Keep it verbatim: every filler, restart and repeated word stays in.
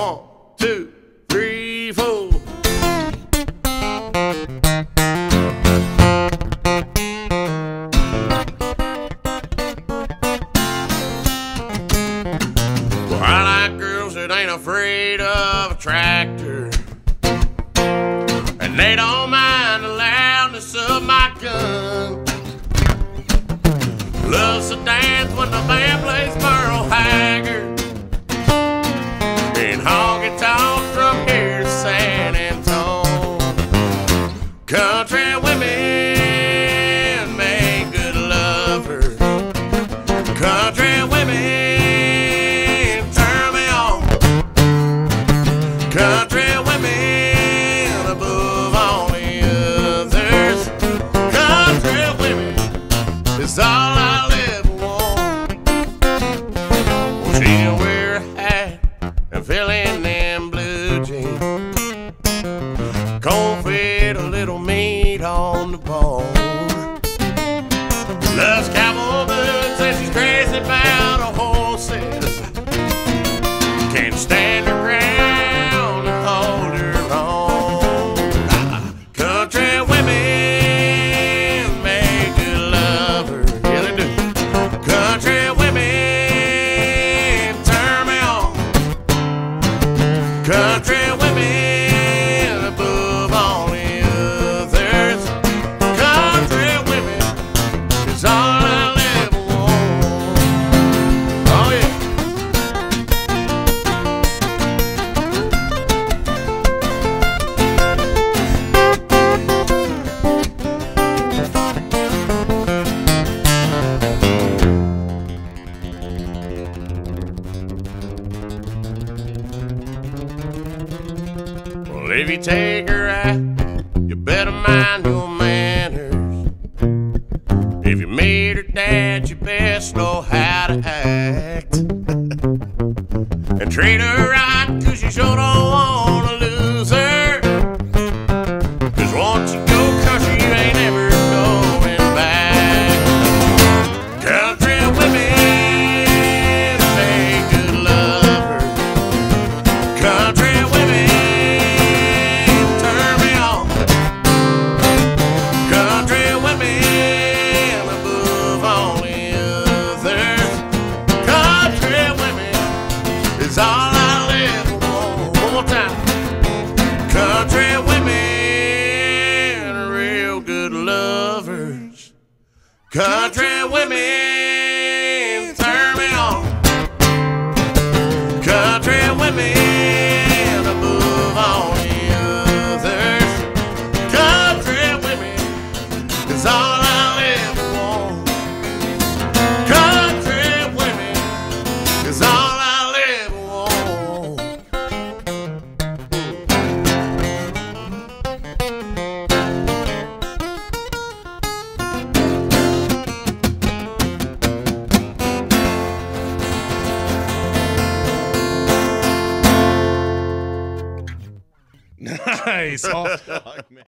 One, two, three, four. Well, I like girls that ain't afraid of a tractor, and they don't mind the loudness of my gun. Loves to dance when the band plays Merle Haggard, and honky tonk from here to San Antone. Country women make good lovers. Country women turn me on. Country women above all the others. Country women is all I'll ever want. Well, she can wear a hat and fill in them blue jeans, corn-fed, a little meat on the bone. Loves cowboy boots, says she's crazy about her horses. Can't stand her ground and hold her own. Country women make good lovers. Yeah, they do. Country women turn me on. Country women above all the others. Country women is all I'll ever want. Oh yeah. Well, if you take her out, you better mind your manners. If you made her dance, you best know how to act. And treat her right, cause you sure don't wanna lose her. Cause once you go country, you ain't ever going back. Country women make good lovers. Country women turn me on. Country women above all the others. Country women is all I'll ever want. One more time. Country women are real good lovers. Country women turn me on. Country women above all the others. Country women is all I'll ever want. Country women is all I'll ever want. Nice. Oh, Fuck, man.